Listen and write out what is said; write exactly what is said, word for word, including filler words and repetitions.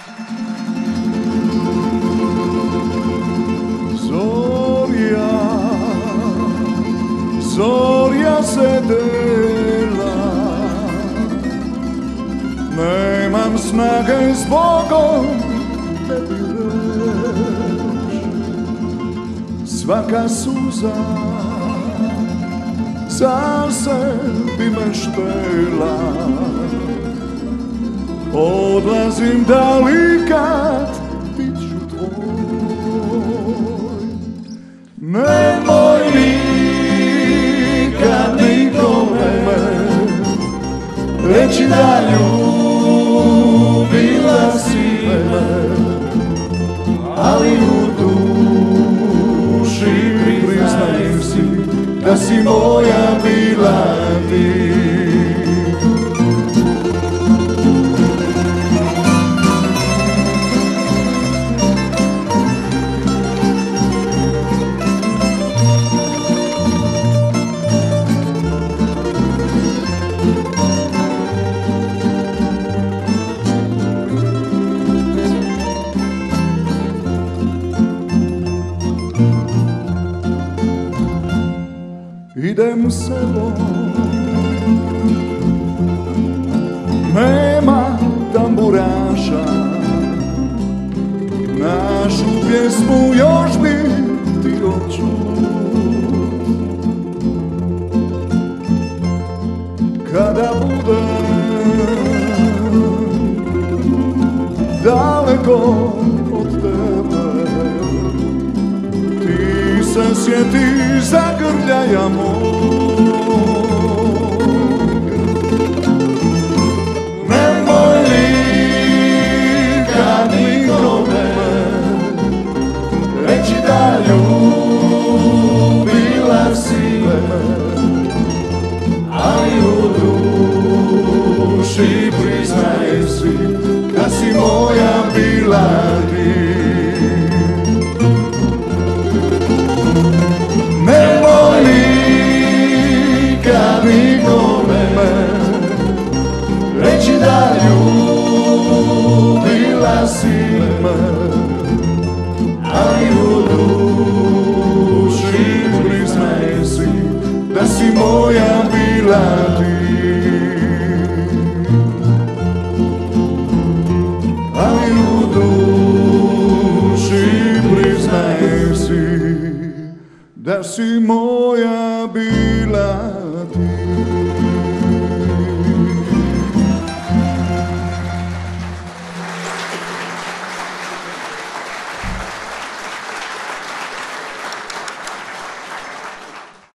Zorja, zorja se dela, nemam snage s Bogom tebi reć. Svaka suza za sebi me štela, odlazim dalikat, bit ću tvoj. Nemoj nikad nikome reći da ljubila si me, ali u duši priznajem si da si moja bila ti. Idem selom, nema tamburaša, našu pjesmu još bi ti hoću. Kada budem daleko od tebe, ti se sjeti zagrljaja mog. Nemoj nikad nikome reći da ljubila si me, ali u duši priznaj si da si moja bila ti. Nemoj nikad nikome reći da ljubila si me, ali u duši priznaj si da si moja bila ti. Ali u duši priznaj si da si moja bila.